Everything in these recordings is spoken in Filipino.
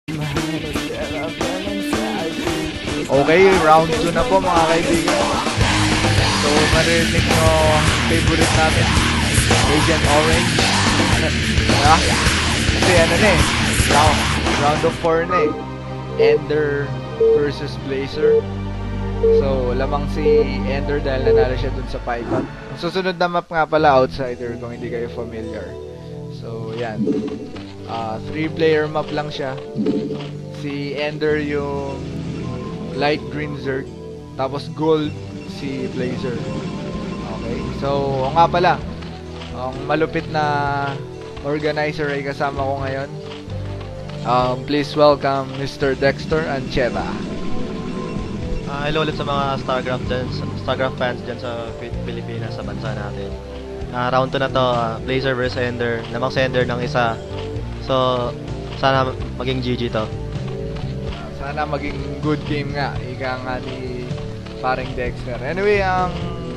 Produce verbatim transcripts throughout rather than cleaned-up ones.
Okay, round two na po mga kaibigan. So, marinig nyo favorite namin, Agent Orange. Diba? Kasi ano na eh, round, round of four na eh. Ender versus Blazer. So, lamang si Ender dahil nanalo siya dun sa Python. Susunod na map nga pala, Outsider, kung hindi kayo familiar. So, yan. Uh, three player map lang siya. Si Ender yung light green Zerg, tapos gold si Blazer. Okay, so o nga pala, ang malupit na organizer ay kasama ko ngayon. Um, please welcome Mister Dexter Ancheta. Uh, hello ulit sa mga StarCraft dyan, StarCraft fans dyan sa Pilipinas, sa bansa natin. Uh, round two na to, uh, Blazer versus Ender. Namang si Ender ng isa. So, sana maging G G to. Sana maging good game nga. Ika nga ni paring Dexter. Anyway, ang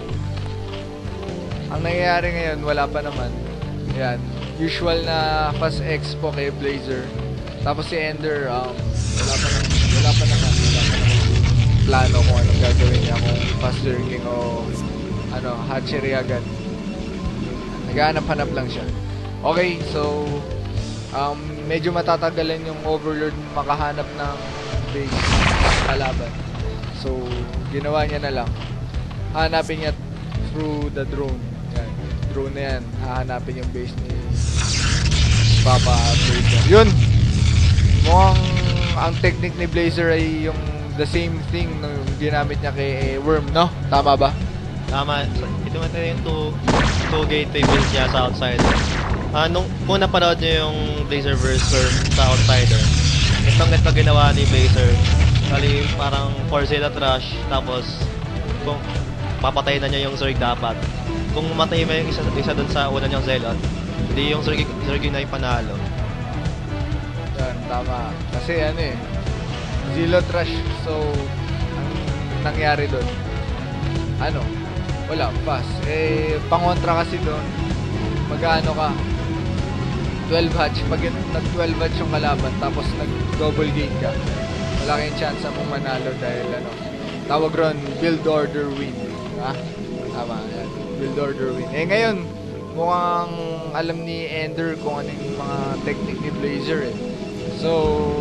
ang nangyayari ngayon, wala pa naman. Yan. Usual na fast expo kay Blazer. Tapos si Ender, um, wala pa naman. Wala pa naman. Wala pa naman plano kung anong gagawin niya. Kung fast lurking o ano, hatchery agad. Naghahanap-hanap lang siya. Okay, so um, medyo matatagalan yung Overlord makahanap ng base kalaban. So, ginawa niya na lang. Hanapin niya through the drone. Yan. Drone na yan. Hahanapin yung base ni Papa Blazer. Yun! Mukhang ang technique ni Blazer ay yung the same thing na ginamit niya kay Worm, no? Tama ba? Tama. Ito naman yung two, two gateway build niya sa Outsider. Uh, nung muna panood niyo yung Blazer versus Worm sa Outsider, itong ganito ginawa ni Blazer. Kali parang four Zealot Rush, tapos kung papatayin na niya yung Zerg dapat. Kung matay mo yung isa, isa dun sa una niyang Zealot, hindi yung Zerg, Zerg na yung panalo. Yan, tama. Kasi ano eh, Zealot Rush. So, ang nangyari dun, ano, wala, pass. Eh, pangontra kasi dun, mag-ano ka, twelve hatch. Pag nag-twelve hatch yung kalaban, tapos nag-double game ka, malaking chance mong manalo dahil ano, tawag ron, build order win. Ha? Tama, yan. Build order win. Eh ngayon, mukhang alam ni Ender kung ano yung mga technique ni Blazer eh. So,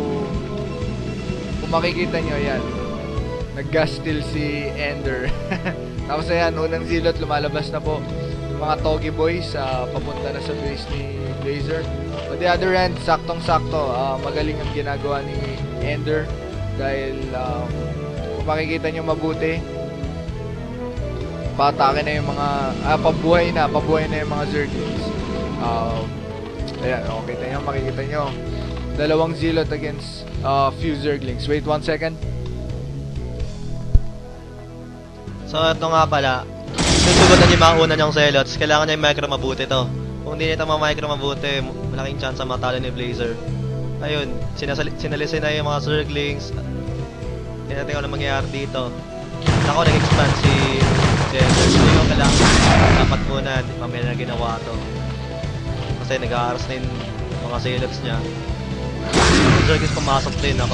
kung makikita nyo, yan, nag-gas steal si Ender. Tapos ayan, unang Zealot, lumalabas na po yung mga Togi Boys, uh, papunta na sa base ni Blazer. On the other hand, saktong-sakto, uh, magaling ang ginagawa ni Ender dahil um, kung makikita nyo mabuti, patake na yung mga, ah, pabuhay na, pabuhay na yung mga Zerglings. Um, ayan, okay, kita nyo, makikita nyo, dalawang Zealot against uh, few Zerglings. Wait one second. So ito nga pala, susugutan niya yung mga una niyang Zealots, kailangan niya yung micro mabuti to. Kung hindi nito ma-micro mabuti, malaking chance ang matalo ni Blazer. Ayun, sinalisin na yung mga Zerglings. Hindi natin kung ano mangyayari dito. Ako, nag-expand si Ender. Hindi ko kailangan dapat muna, mamaya na ginawa to. Kasi nag-aaras na yung mga Zealots niya. Yung Zerglings pumasok din ako.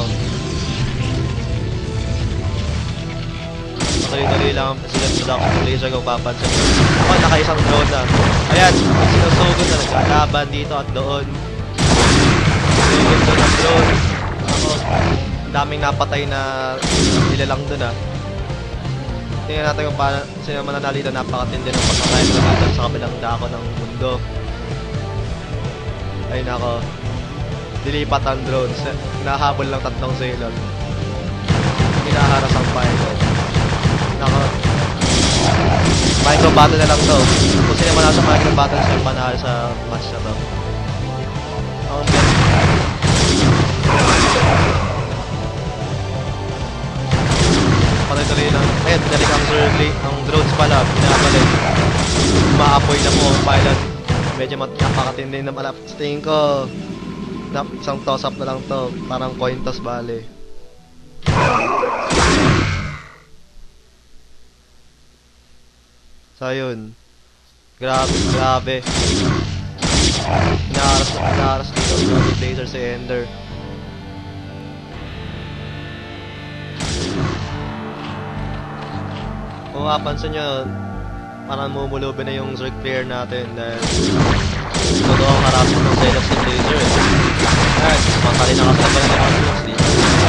Tuloy-tuloy lang sila sa Doctor Blazer kung papansin. Ako, naka-isang drone na. Ayan, sinusugod na nagkalaban dito at doon. Sinusugod doon ang drone. Ako, daming napatay na nilalang doon ah. Tingnan natin kung paano sila mananalita, napakatindi ng pagkakaya ng sa kabilang dako ng mundo. Ayun ako. Dilipat ang drones. Nahabol lang tatlong Zealot. Hinaharas ang pilot. Nako. Micro battle na lang to. Kung sino man nasa micro battle siya panalo sa match na to. Ang best. Patuloy lang. Ayun, pinalik ang Zergling. Ang drones pala, pinabalik. Maapoy na po ang pilot. Medyo napakatindi na malap. Sa tingin ko, isang toss up na lang to. Parang coin toss bale. So yun. Grabe, grabe. Inaharas, inaharas dito si Blazer si Ender. Kung mapansin nyo, parang mumulubin na yung Zerg player natin dahil totoo ang harapan ng Zealots ni Blazer eh. Ayan, matali na kasi pala ni Arthur dito.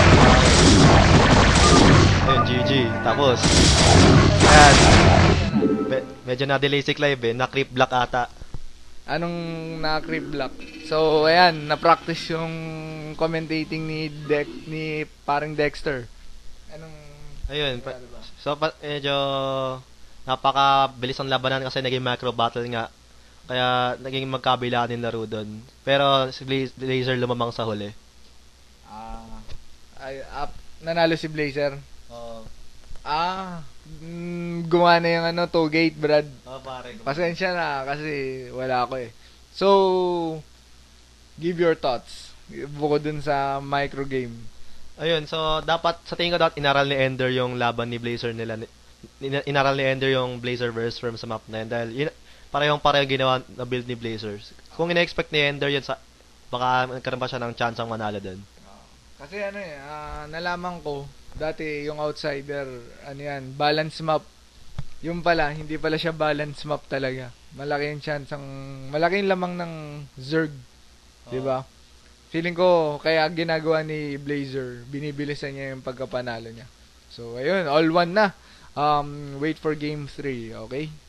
Ayun, G G. Tapos, ayan, me- medyo na-delay si Clive eh, na-creep block ata. Anong na-creep block? So, ayan, na-practice yung commentating ni Dex, ni parang Dexter. Anong... Ayun, pa- so pa- medyo napakabilis ang labanan kasi naging macro battle nga. Kaya naging magkabilaan yung laro doon. Pero si Bla- Blazer lumamang sa huli. Ah, ay, up, nanalo si Blazer. Oo. Ah, mm, gumawa na yung ano, two gate, Brad. Oh, pare. Pasensya na kasi wala ako eh. So, give your thoughts. Bukod dun sa micro game. Ayun, so dapat sa tingin ko dapat inaral ni Ender yung laban ni Blazer nila. Ni- in- Inaral ni Ender yung Blazerverse from sa map na yun dahil yun, parehong pareho ginawa na build ni Blazers. Kung ina-expect ni Ender yun sa baka nagkaroon pa siya ng chance ang manalo doon. Kasi ano eh, ah, nalaman ko, dati yung outsider, ano yan, balance map. Yung pala, hindi pala siya balance map talaga. Malaki yung chance ang, malaki yung lamang ng Zerg. Di ba? Feeling ko, kaya ginagawa ni Blazer, binibilisan niya yung pagkapanalo niya. So, ayun, all one na. Um, wait for game three, okay?